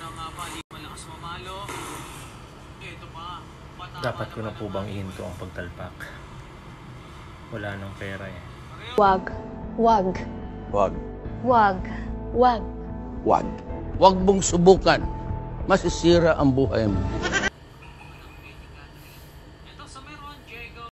Dapat ko na po bang ihinto ang pagtalpak? Wala nang pera eh. Wag. Wag. Wag. Wag. Wag. Wag. Huwag mong subukan. Masisira ang buhay mo.